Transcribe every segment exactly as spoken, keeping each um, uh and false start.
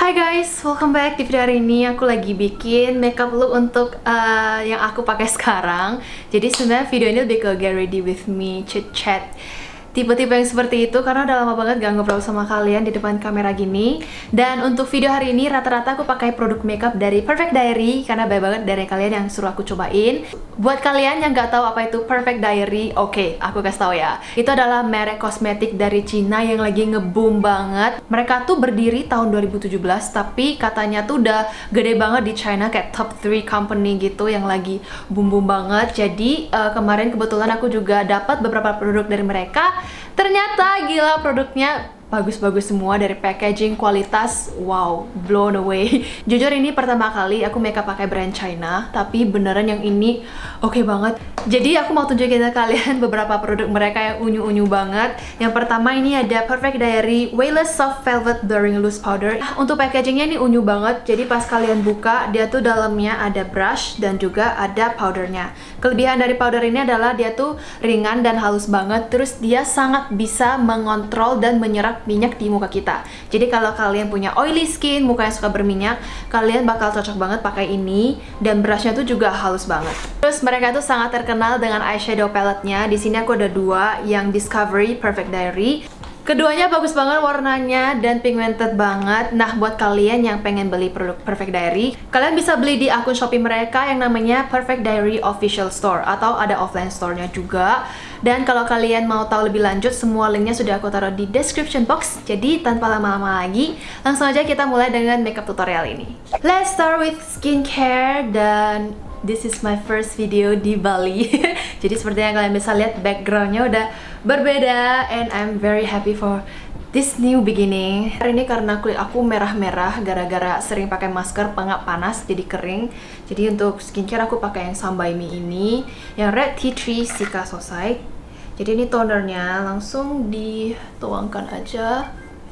Hai guys, welcome back. Di video hari ini aku lagi bikin makeup look untuk uh, yang aku pakai sekarang. Jadi sebenarnya video ini lebih ke get ready with me, chit chat, tipe-tipe yang seperti itu karena udah lama banget gak ngobrol sama kalian di depan kamera gini. Dan untuk video hari ini rata-rata aku pakai produk makeup dari Perfect Diary karena banyak banget dari kalian yang suruh aku cobain. Buat kalian yang gak tahu apa itu Perfect Diary, oke, okay, aku kasih tahu ya. Itu adalah merek kosmetik dari Cina yang lagi nge-boom banget. Mereka tuh berdiri tahun dua ribu tujuh belas, tapi katanya tuh udah gede banget di China, kayak top three company gitu yang lagi boom-boom banget. Jadi uh, kemarin kebetulan aku juga dapat beberapa produk dari mereka. Ternyata gila, produknya bagus-bagus semua, dari packaging, kualitas, wow, blown away. Jujur ini pertama kali aku makeup pakai brand China, tapi beneran yang ini oke okay banget. Jadi aku mau tunjukin ke kalian beberapa produk mereka yang unyu-unyu banget. Yang pertama ini ada Perfect Diary Wayless Soft Velvet Blurring Loose Powder. Nah, untuk packagingnya ini unyu banget, jadi pas kalian buka, dia tuh dalamnya ada brush dan juga ada powdernya. Kelebihan dari powder ini adalah dia tuh ringan dan halus banget, terus dia sangat bisa mengontrol dan menyerap minyak di muka kita. Jadi kalau kalian punya oily skin, muka yang suka berminyak, kalian bakal cocok banget pakai ini. Dan brushnya tuh juga halus banget. Terus mereka tuh sangat terkenal dengan eyeshadow palette-nya. Di sini aku ada dua, yang Discovery Perfect Diary. Keduanya bagus banget warnanya dan pigmented banget. Nah, buat kalian yang pengen beli produk Perfect Diary, kalian bisa beli di akun Shopee mereka yang namanya Perfect Diary Official Store, atau ada offline store-nya juga. Dan kalau kalian mau tahu lebih lanjut, semua linknya sudah aku taruh di description box. Jadi tanpa lama-lama lagi, langsung aja kita mulai dengan makeup tutorial ini. Let's start with skincare, dan this is my first video di Bali. Jadi seperti yang kalian bisa lihat, backgroundnya udah berbeda, and I'm very happy for this new beginning. Hari ini karena kulit aku merah-merah gara-gara sering pakai masker, pengap panas jadi kering. Jadi untuk skincare aku pakai yang Sun By Me ini, yang Red Tea Tree Cica Society. Jadi ini tonernya, langsung dituangkan aja.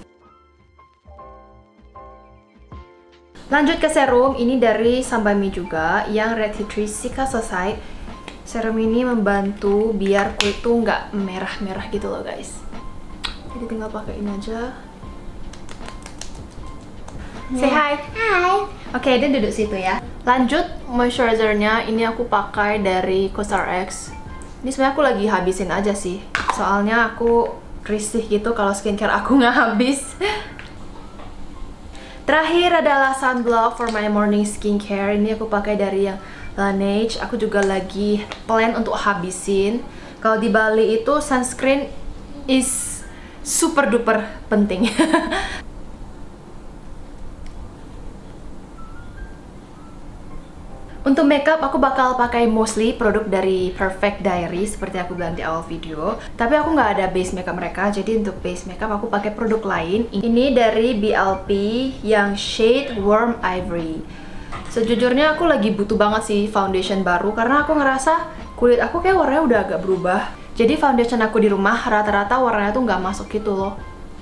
Lanjut ke serum, ini dari Sun By Me juga, yang Red Tea Tree Cica Society. Serum ini membantu biar kulit tuh nggak merah-merah gitu loh guys. Jadi tinggal pakaiin aja. Say hi. Hi. Oke, okay, dan duduk situ ya. Lanjut moisturizernya, ini aku pakai dari COSRX. Ini sebenarnya aku lagi habisin aja sih. Soalnya aku risih gitu kalau skincare aku nggak habis. Terakhir adalah sunblock for my morning skincare. Ini aku pakai dari yang Laneige. Aku juga lagi plan untuk habisin. Kalau di Bali itu sunscreen is super duper penting. Untuk makeup aku bakal pakai mostly produk dari Perfect Diary seperti aku bilang di awal video. Tapi aku nggak ada base makeup mereka, jadi untuk base makeup aku pakai produk lain. Ini dari B L P yang shade Warm Ivory. Sejujurnya aku lagi butuh banget sih foundation baru karena aku ngerasa kulit aku kayak warnanya udah agak berubah. Jadi foundation aku di rumah rata-rata warnanya tuh nggak masuk gitu loh.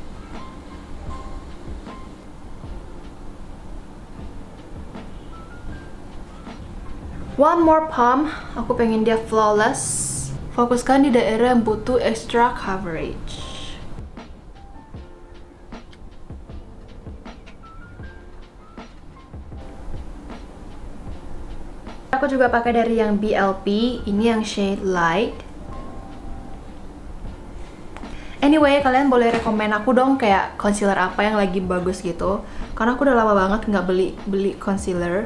One more pump, aku pengen dia flawless. Fokuskan di daerah yang butuh extra coverage. Aku juga pakai dari yang B L P, ini yang shade light. Anyway, kalian boleh rekomen aku dong kayak concealer apa yang lagi bagus gitu. Karena aku udah lama banget nggak beli beli concealer.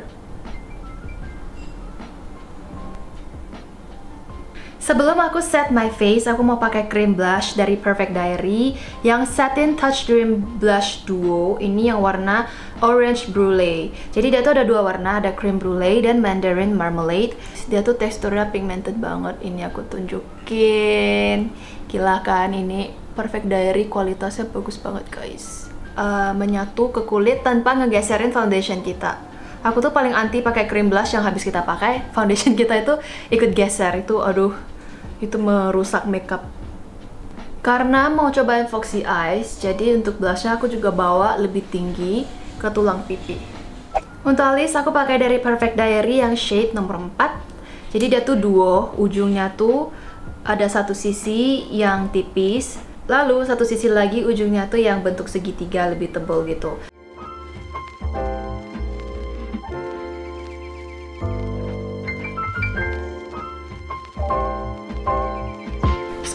Sebelum aku set my face, aku mau pakai cream blush dari Perfect Diary yang Satin Touch Dream Blush Duo. Ini yang warna Orange Brulee. Jadi dia tuh ada dua warna, ada Cream Brulee dan Mandarin Marmalade. Dia tuh teksturnya pigmented banget. Ini aku tunjukin. Gila kan, ini Perfect Diary kualitasnya bagus banget guys. Uh, menyatu ke kulit tanpa ngegeserin foundation kita. Aku tuh paling anti pakai cream blush yang habis kita pakai, foundation kita itu ikut geser. Itu aduh, itu merusak makeup. Karena mau cobain Foxy Eyes, jadi untuk blushnya aku juga bawa lebih tinggi ke tulang pipi. Untuk alis aku pakai dari Perfect Diary yang shade nomor empat. Jadi dia tuh duo, ujungnya tuh ada satu sisi yang tipis, lalu satu sisi lagi ujungnya tuh yang bentuk segitiga lebih tebal gitu.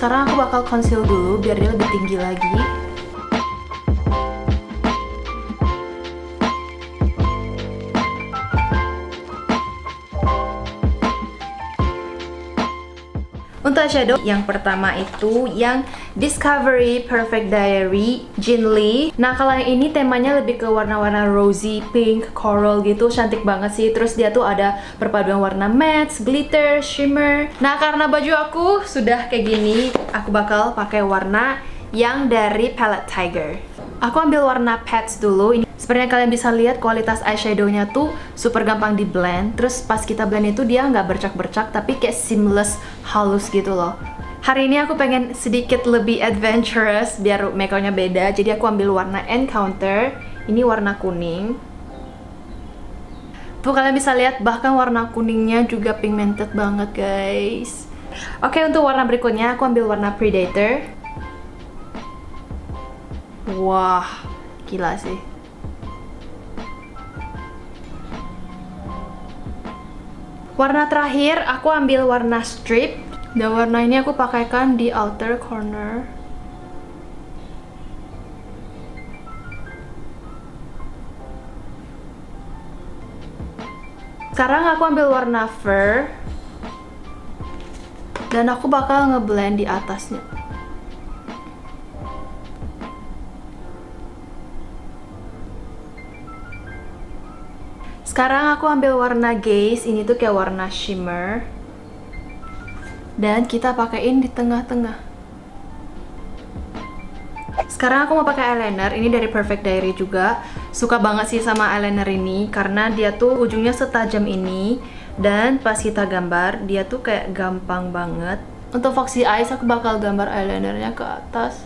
sekarang aku bakal conceal dulu biar dia lebih tinggi lagi. Untuk eyeshadow yang pertama itu yang Discovery Perfect Diary Jin Lee. Nah kalau yang ini temanya lebih ke warna-warna rosy, pink, coral gitu, cantik banget sih. Terus dia tuh ada perpaduan warna matte, glitter, shimmer. Nah karena baju aku sudah kayak gini, aku bakal pakai warna yang dari palette Tiger. Aku ambil warna Pets dulu. Ini sebenarnya kalian bisa lihat kualitas eyeshadownya tuh super gampang di blend. Terus pas kita blend itu dia nggak bercak-bercak, tapi kayak seamless, halus gitu loh. Hari ini aku pengen sedikit lebih adventurous biar makeupnya beda. Jadi aku ambil warna Encounter. Ini warna kuning. Tuh kalian bisa lihat bahkan warna kuningnya juga pigmented banget guys. Oke, untuk warna berikutnya aku ambil warna Predator. Wah, gila sih. Warna terakhir aku ambil warna Strip. Dan warna ini aku pakaikan di outer corner. Sekarang aku ambil warna Fur. Dan aku bakal ngeblend di atasnya. Sekarang aku ambil warna Gaze, ini tuh kayak warna shimmer. Dan kita pakaiin di tengah-tengah. Sekarang aku mau pakai eyeliner, ini dari Perfect Diary juga. Suka banget sih sama eyeliner ini, karena dia tuh ujungnya setajam ini. Dan pas kita gambar, dia tuh kayak gampang banget. Untuk Foxy Eyes, aku bakal gambar eyelinernya ke atas.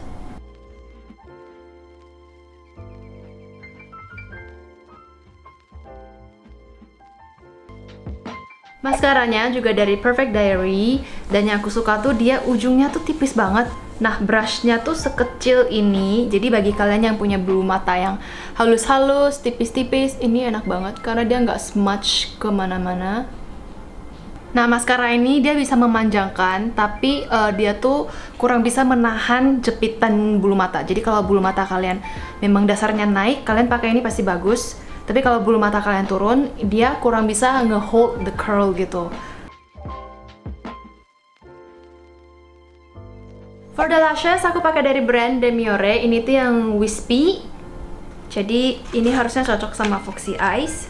Maskaranya juga dari Perfect Diary, dan yang aku suka tuh dia ujungnya tuh tipis banget. Nah, brushnya tuh sekecil ini, jadi bagi kalian yang punya bulu mata yang halus-halus, tipis-tipis, ini enak banget karena dia nggak smudge kemana-mana. Nah, maskara ini dia bisa memanjangkan, tapi uh, dia tuh kurang bisa menahan jepitan bulu mata. Jadi kalau bulu mata kalian memang dasarnya naik, kalian pakai ini pasti bagus. Tapi kalau bulu mata kalian turun, dia kurang bisa nge-hold the curl gitu. For the lashes, aku pakai dari brand Demiore. Ini tuh yang wispy. Jadi ini harusnya cocok sama Foxy Eyes.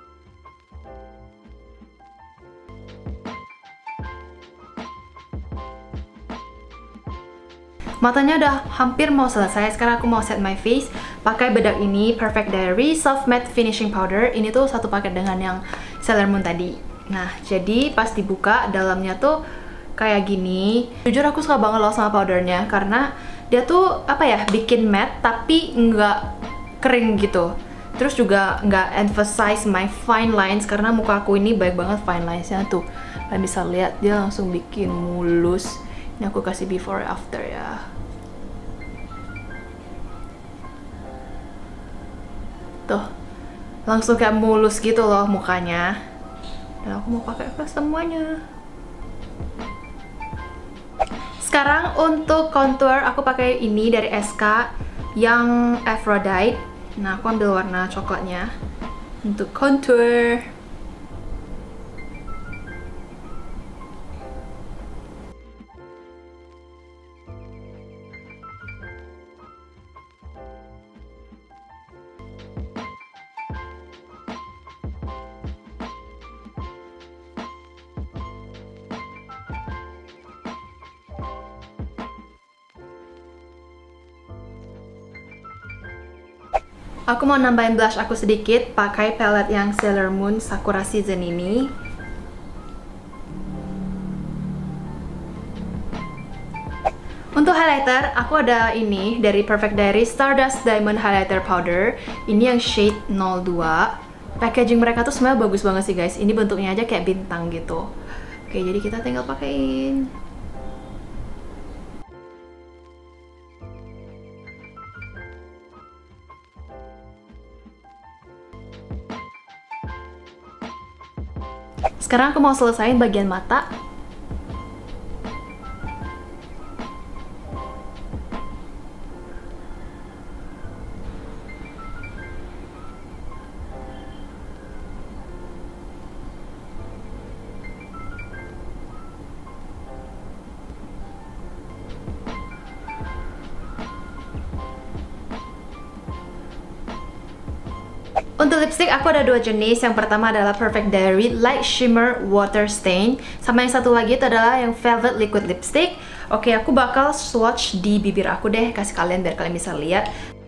Matanya udah hampir mau selesai. Sekarang aku mau set my face pakai bedak ini, Perfect Diary Soft Matte Finishing Powder. Ini tuh satu paket dengan yang Sailor Moon tadi. Nah, jadi pas dibuka dalamnya tuh kayak gini. Jujur aku suka banget loh sama powdernya karena dia tuh apa ya, bikin matte tapi nggak kering gitu. Terus juga nggak emphasize my fine lines karena muka aku ini baik banget fine linesnya tuh. Kalian bisa lihat dia langsung bikin mulus. Ini aku kasih before after ya. Tuh, langsung kayak mulus gitu loh mukanya. Dan aku mau pakai ke semuanya. Sekarang untuk contour aku pakai ini dari S K yang Aphrodite. Nah, aku ambil warna coklatnya untuk contour. Aku mau nambahin blush aku sedikit pakai palette yang Sailor Moon Sakura Season ini. Untuk highlighter, aku ada ini dari Perfect Diary Stardust Diamond Highlighter Powder. Ini yang shade nol dua. Packaging mereka tuh sebenarnya bagus banget sih guys. Ini bentuknya aja kayak bintang gitu. Oke, jadi kita tinggal pakein. Sekarang aku mau selesain bagian mata. Untuk lipstick aku ada dua jenis. Yang pertama adalah Perfect Diary Light Shimmer Water Stain, sama yang satu lagi itu adalah yang Velvet Liquid Lipstick. Oke, aku bakal swatch di bibir aku deh, kasih kalian biar kalian bisa lihat.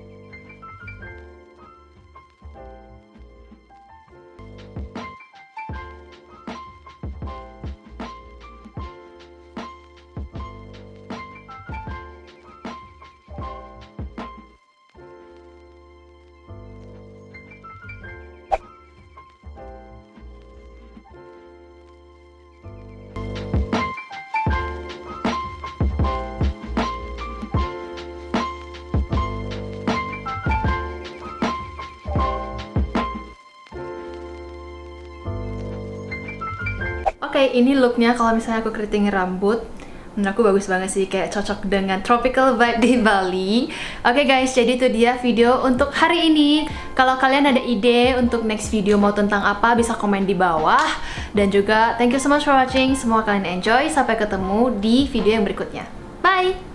Oke, okay, ini looknya kalau misalnya aku keriting rambut. Menurut aku bagus banget sih, kayak cocok dengan tropical vibe di Bali. Oke okay guys, jadi itu dia video untuk hari ini. Kalau kalian ada ide untuk next video mau tentang apa, bisa komen di bawah. Dan juga thank you so much for watching. Semoga kalian enjoy. Sampai ketemu di video yang berikutnya. Bye!